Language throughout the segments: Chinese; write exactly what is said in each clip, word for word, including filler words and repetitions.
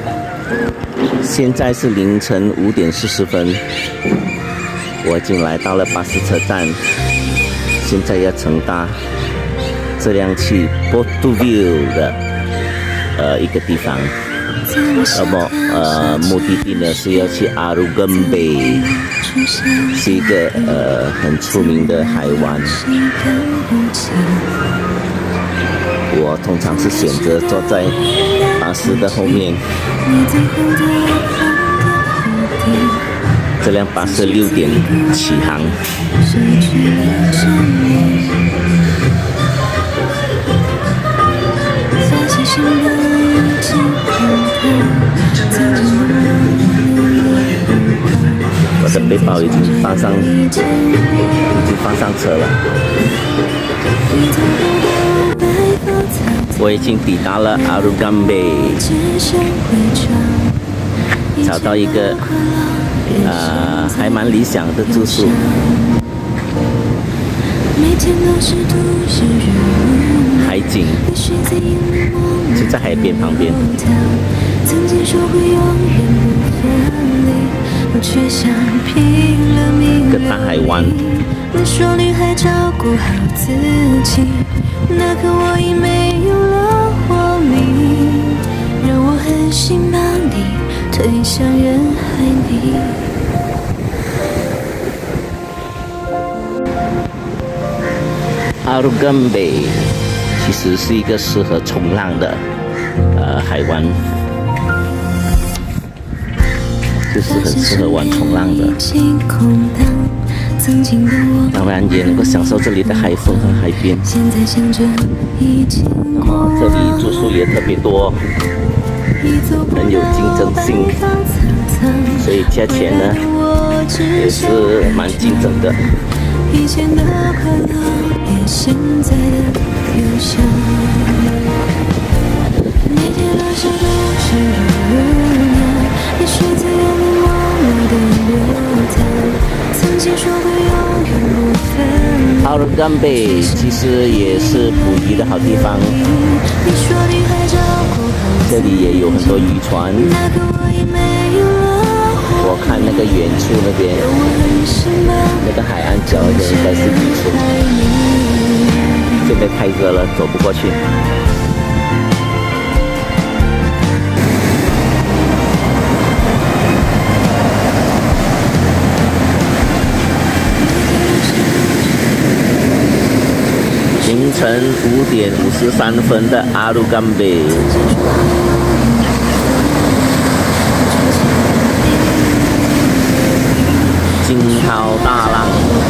现在是凌晨五点四十分，我已经来到了巴士车站，现在要乘搭这辆去 Porto View 的呃一个地方。那么呃目的地呢是要去阿鲁根贝，是一个呃很出名的海湾。我通常是选择坐在巴士的后面。这辆巴士六点起航。我的背包已经放上，已经放上车了。我已经抵达了阿鲁干贝，找到一个呃还蛮理想的住宿。海景就在海边旁边。一个大海湾。你说女孩照顾好自己，那刻我已没有了活力，让我狠心把你推向人海里。阿鲁干贝其实是一个适合冲浪的呃海湾，就是很适合玩冲浪的。当然也能够享受这里的海风和海边。那么这里住宿也特别多，很有竞争性，所以价钱呢也是蛮竞争的。以前的快乐，也现在的忧伤。每天落下都是如娘，也选择用你默默的流淌。曾经说过永远不分。阿鲁干贝其实也是捕鱼的好地方，这里也有很多渔船。我看那个远处那边，那个海岸角那边应该是渔村。这边太热了，走不过去。凌晨五点五十三分的阿鲁干贝。惊涛大浪，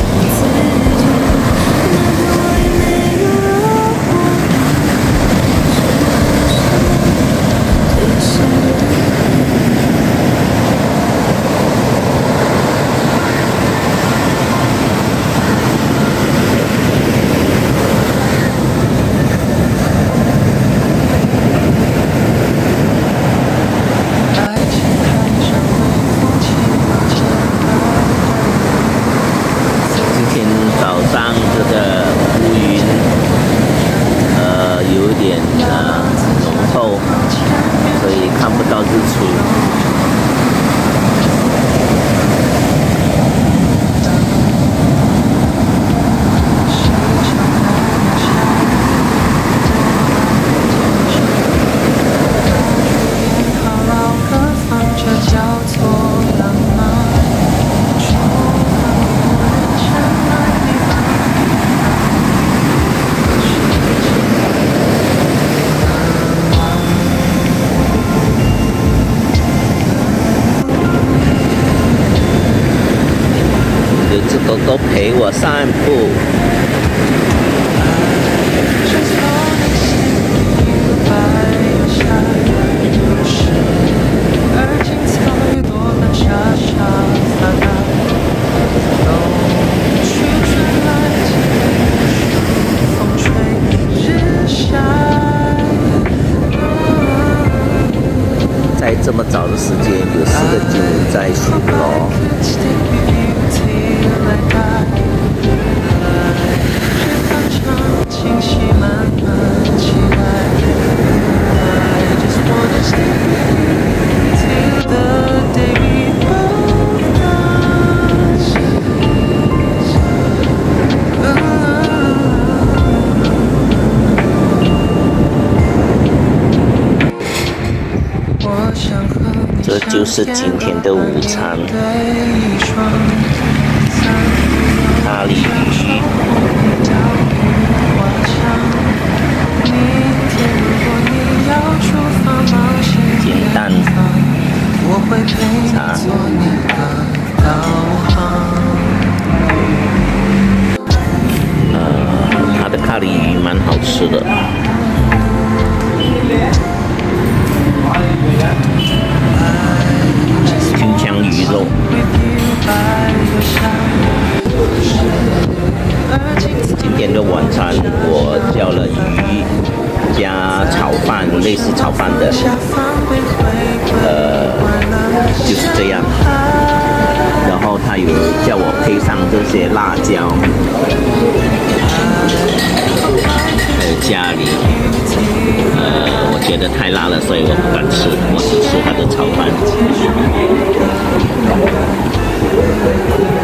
狗狗陪我散步。在这么早的时间，有四个警在巡逻。 这就是今天的午餐，咖喱鱼、煎蛋、茶。呃，它的咖喱鱼蛮好吃的。金枪鱼肉。今天的晚餐我叫了鱼加炒饭，类似炒饭的，呃，就是这样。然后他有叫我配上这些辣椒，还有咖喱。呃，我觉得太辣了，所以我不敢吃，我只吃他的炒饭。